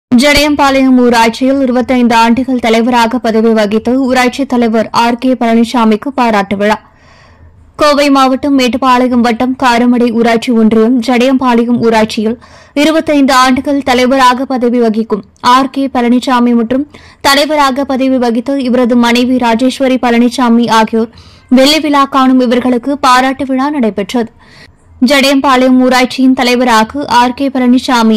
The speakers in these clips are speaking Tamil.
ஜடையம்பாளையம் ஊராட்சியில் 25 ஆண்டுகள் தலைவராக பதவி வகித்த ஊராட்சித் தலைவர் கே பழனிசாமிக்கு பாராட்டு விழா. கோவை மாவட்டம் மேட்டுப்பாளையம் வட்டம் காரமடை ஊராட்சி ஒன்றியம் ஜடையம்பாளையம் ஊராட்சியில் 25 ஆண்டுகள் தலைவராக பதவி வகிக்கும் கே பழனிசாமி மற்றும் தலைவராக பதவி வகித்த இவரது மனைவி ராஜேஸ்வரி பழனிசாமி ஆகியோர் வெள்ளி விழா காணும் இவர்களுக்கு பாராட்டு விழா நடைபெற்றது. ஜடையம்பாளையம் ஊராட்சியின் தலைவராக கே பழனிசாமி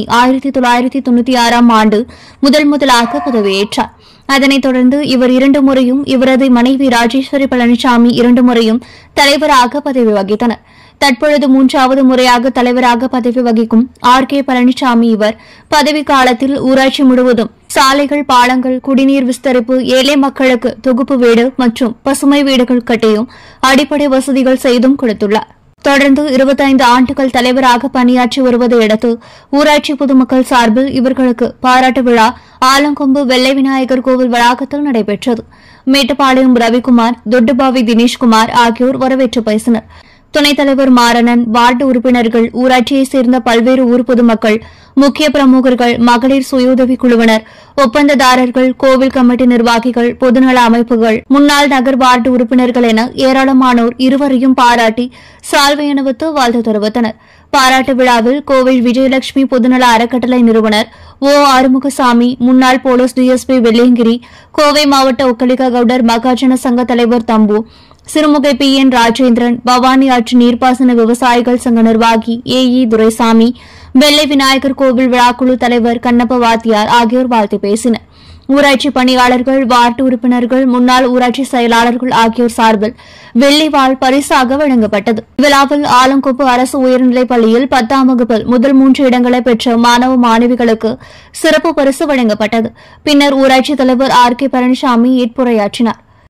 1996ஆம் ஆண்டு முதலாக பதவியேற்றார். அதனைத் தொடர்ந்து இவர் 2 முறையும் இவரது மனைவி ராஜேஸ்வரி பழனிசாமி 2 முறையும் தலைவராக பதவி வகித்தனர். தற்பொழுது 3வது முறையாக தலைவராக பதவி வகிக்கும் கே பழனிசாமி இவர் பதவி காலத்தில் ஊராட்சி முழுவதும் சாலைகள், பாலங்கள், குடிநீர் விஸ்தரிப்பு, ஏழை மக்களுக்கு தொகுப்பு வீடு மற்றும் பசுமை வீடுகள் கட்டியும் அடிப்படை வசதிகள் செய்தும் கொடுத்துள்ளார். தொடர்ந்து 25 ஆண்டுகள் தலைவராக பணியாற்றி வருவதை அடுத்து ஊராட்சி பொதுமக்கள் சார்பில் இவர்களுக்கு பாராட்டு விழா ஆலங்கொம்பு வெள்ளை விநாயகர் கோவில் வளாகத்தில் நடைபெற்றது. மேட்டுப்பாளையம் ரவிக்குமார், தொட்டுபாவி தினேஷ்குமார் ஆகியோர் வரவேற்று பேசினர். துணைத் தலைவர் மாறனன், வார்டு உறுப்பினர்கள், ஊராட்சியைச் சேர்ந்த பல்வேறு ஊர் பொதுமக்கள், முக்கிய பிரமுகர்கள், மகளிர் சுயஉதவிக் குழுவினர், ஒப்பந்ததாரர்கள், கோவில் கமிட்டி நிர்வாகிகள், பொதுநல அமைப்புகள், முன்னாள் நகர் வார்டு உறுப்பினர்கள் என ஏராளமானோர் இருவரையும் பாராட்டி சால்வை அணிவித்து வாழ்த்து தெரிவித்தனர். பாராட்டு விழாவில் கோவை விஜயலட்சுமி பொதுநல அறக்கட்டளை நிறுவனர் ஆறுமுகசாமி, முன்னாள் போலீஸ் டிஎஸ்பி வெள்ளியங்கிரி, கோவை மாவட்ட ஒக்கலிக கவுடர் மகாஜன சங்க தலைவர் தம்பு, சிறுமுகை PN ராஜேந்திரன், பவானி ஆற்று நீர்ப்பாசன விவசாயிகள் சங்க நிர்வாகி துரைசாமி, வெள்ளை விநாயகர் கோவில் விழாக்குழு தலைவர் கண்ணப்ப வாத்தியார் ஆகியோர் வாழ்த்து பேசினர். ஊராட்சி பணியாளர்கள், வார்டு உறுப்பினர்கள், முன்னாள் ஊராட்சி செயலாளர்கள் ஆகியோர் சார்பில் வெள்ளி வாள் பரிசாக வழங்கப்பட்டது. விழாவில் ஆலங்கொப்பு அரசு உயர்நிலைப் பள்ளியில் 10ஆம் வகுப்பில் முதல் 3 இடங்களை பெற்ற மாணவ மாணவிகளுக்கு சிறப்பு பரிசு வழங்கப்பட்டது. பின்னர் ஊராட்சித் தலைவர் கே பழனிசாமி ஏற்புரையாற்றினார்.